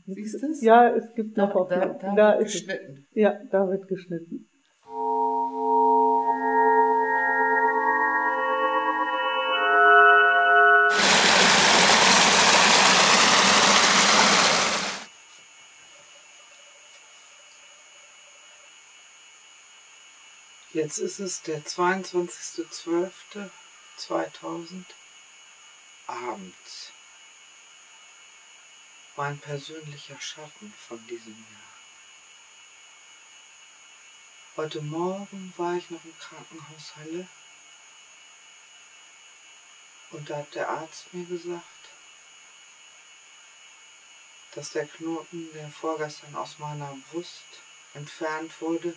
Siehst du es? Ja, es gibt noch Hoffnung. Da wird geschnitten. Ja, da wird geschnitten. Jetzt ist es der 22.12.2000 abends. Mein persönlicher Schatten von diesem Jahr. Heute Morgen war ich noch im Krankenhaus Halle und da hat der Arzt mir gesagt, dass der Knoten, der vorgestern aus meiner Brust entfernt wurde,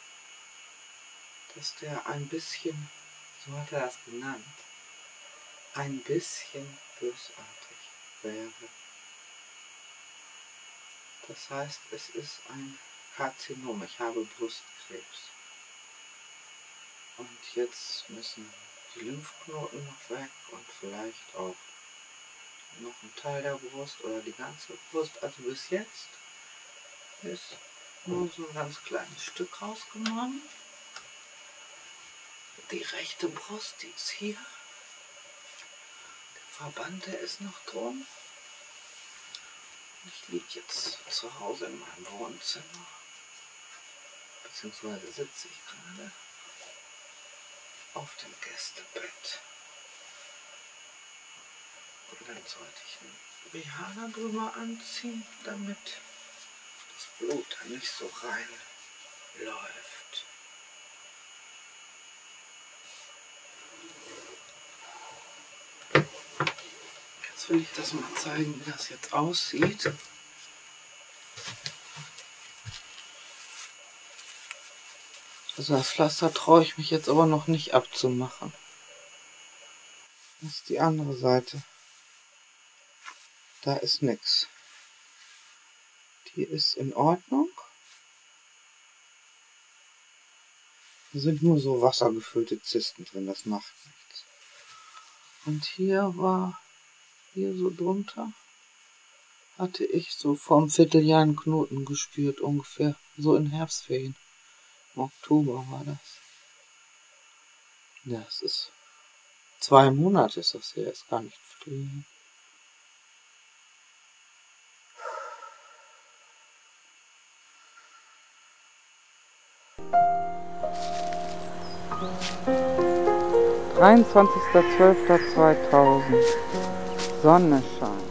dass der ein bisschen, so hat er das genannt, ein bisschen bösartig wäre. Das heißt, es ist ein Karzinom, ich habe Brustkrebs. Und jetzt müssen die Lymphknoten noch weg und vielleicht auch noch ein Teil der Brust oder die ganze Brust. Also bis jetzt ist nur so ein ganz kleines Stück rausgenommen. Die rechte Brust, die ist hier. Der Verband, der ist noch drum. Ich liege jetzt zu Hause in meinem Wohnzimmer. Beziehungsweise sitze ich gerade auf dem Gästebett. Und dann sollte ich einen BH darüber anziehen, damit das Blut da nicht so rein läuft. Jetzt will ich das mal zeigen, wie das jetzt aussieht. Also das Pflaster traue ich mich jetzt aber noch nicht abzumachen. Das ist die andere Seite. Da ist nichts. Die ist in Ordnung. Da sind nur so wassergefüllte Zysten drin, das macht nichts. Und hier so drunter, hatte ich so vor einem Vierteljahr einen Knoten gespürt, ungefähr. So in Herbstferien. Im Oktober war das. Ja, es ist 2 Monate ist das her, ist gar nicht viel. (23.12.2000) Sonnenschein.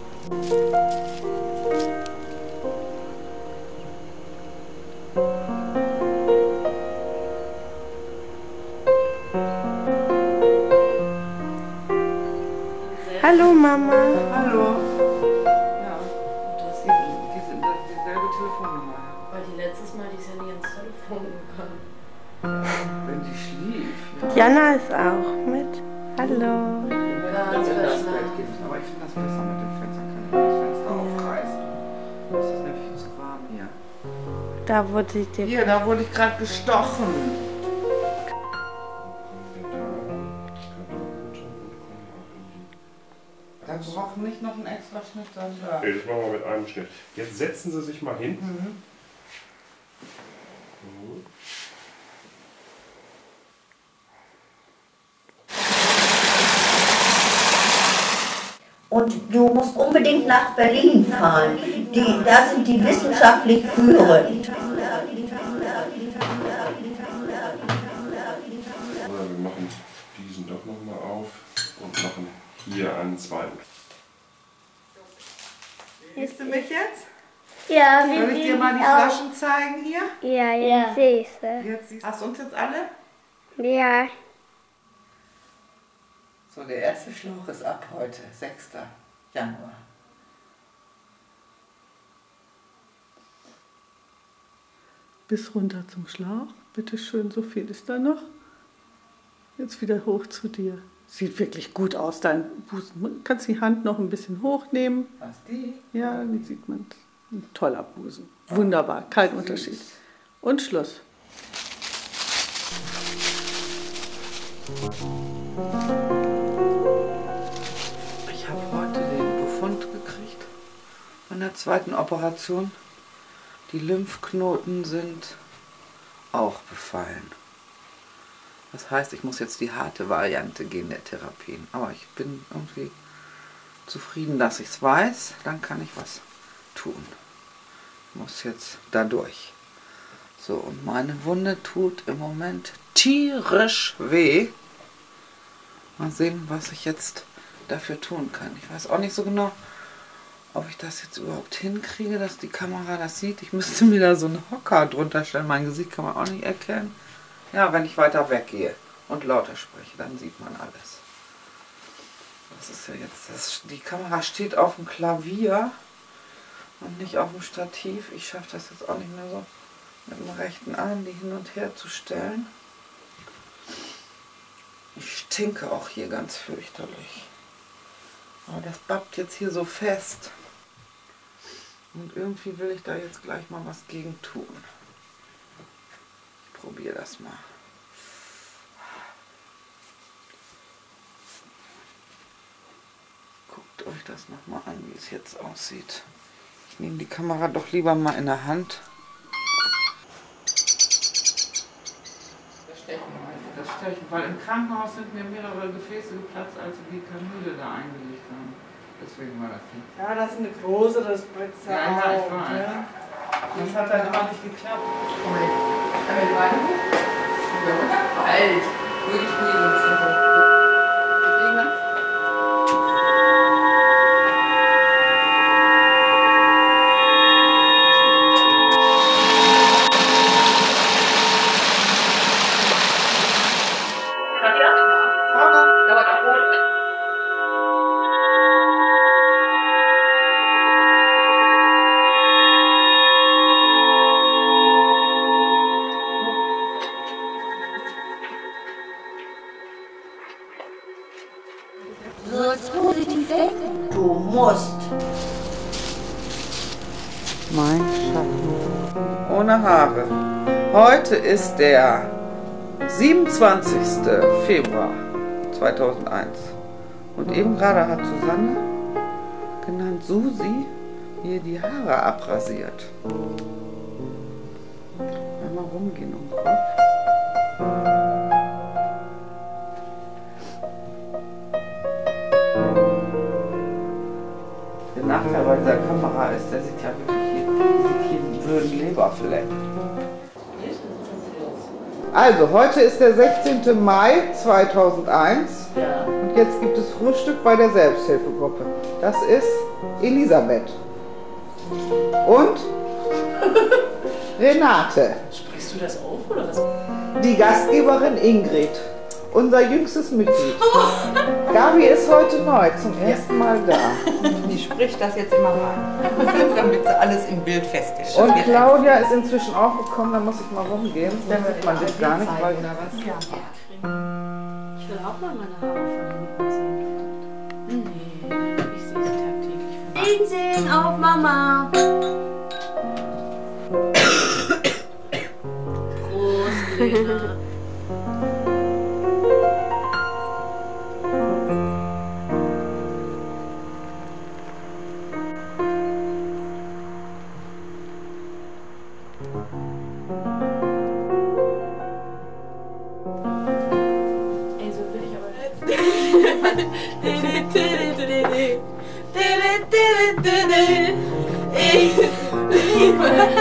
Hallo Mama. Hallo. Ja, das ist dieselbe Telefonnummer. Weil die letztes Mal, die ist ja nie ans Telefon gekommen. Wenn die schlief. Ja. Jana ist auch mit. Hallo. Wenn das Bett gibt. Aber ich finde das besser mit dem Fenster. Kann ich das Fenster aufreißen. Das ist nämlich viel zu warm hier. Da wurde ich dir. Hier, da wurde ich gerade gestochen. Da brauchen nicht noch einen extra Schnitt, sondern. Nee, das machen wir mit einem Schnitt. Jetzt setzen Sie sich mal hin. Und du musst unbedingt nach Berlin fahren. Da sind die wissenschaftlich führend. Oder wir machen diesen doch nochmal auf und machen hier einen zweiten. Siehst du mich jetzt? Ja, Soll ich dir mal die Flaschen zeigen hier? Ja, jetzt sehe ich sie. Hast du uns jetzt alle? Ja. So, der erste Schlauch ist ab heute, 6. Januar. Bis runter zum Schlauch. Bitte schön, so viel ist da noch. Jetzt wieder hoch zu dir. Sieht wirklich gut aus, dein Busen. Du kannst die Hand noch ein bisschen hochnehmen. Was die? Ja, dann sieht man. Ein toller Busen. Wunderbar, kein Unterschied. Und Schluss. Ich habe heute den Befund gekriegt. von der zweiten Operation. Die Lymphknoten sind auch befallen. Das heißt, ich muss jetzt die harte Variante gehen der Therapien. Aber ich bin irgendwie zufrieden, dass ich es weiß. Dann kann ich was tun. Ich muss jetzt da durch. So, und meine Wunde tut im Moment tierisch weh. Mal sehen, was ich jetzt dafür tun kann. Ich weiß auch nicht so genau, ob ich das jetzt überhaupt hinkriege, dass die Kamera das sieht. Ich müsste mir da so einen Hocker drunter stellen. Mein Gesicht kann man auch nicht erkennen. Ja, wenn ich weiter weggehe und lauter spreche, dann sieht man alles. Das ist ja jetzt, die Kamera steht auf dem Klavier und nicht auf dem Stativ. Ich schaffe das jetzt auch nicht mehr so mit dem rechten Arm, die hin und her zu stellen. Ich stinke auch hier ganz fürchterlich. Aber das bappt jetzt hier so fest. Und irgendwie will ich da jetzt gleich mal was gegen tun. Ich probiere das mal. Guckt euch das nochmal an, wie es jetzt aussieht. Ich nehme die Kamera doch lieber mal in der Hand. Das Stechen, weil im Krankenhaus sind mir mehrere Gefäße geplatzt, als sie die Kanüle da eingelegt haben. Deswegen war das nicht. Ja, das ist eine größere Spritze. Ja, ich weiß. Ja. Das hat dann immer nicht geklappt. Alt. Wirklich nie. Du sollst positiv denken. Du musst. Mein Schatten. Ohne Haare. Heute ist der 27. Februar 2001. Und eben gerade hat Susanne, genannt Susi, mir die Haare abrasiert. Einmal rumgehen um den Kopf. Der Nachteil bei dieser Kamera ist, der sieht ja wirklich jeden blöden Leberfleck. Also, heute ist der 16. Mai 2001 und jetzt gibt es Frühstück bei der Selbsthilfegruppe. Das ist Elisabeth und Renate. Sprichst du das auf oder was? Die Gastgeberin Ingrid, unser jüngstes Mitglied. Gabi ist heute neu, zum ersten Mal da. Die spricht das jetzt immer rein, damit sie alles im Bild feststellt. Und Claudia ist inzwischen auch gekommen, da muss ich mal rumgehen, dann sieht man dich gar nicht. Weil Ich will auch mal meine Haare von hinten sehen. Nee, ich sehe sie tagtäglich. Sehen auf Mama. Prost, Lena. Ey, so will ich aber nicht. Ich liebe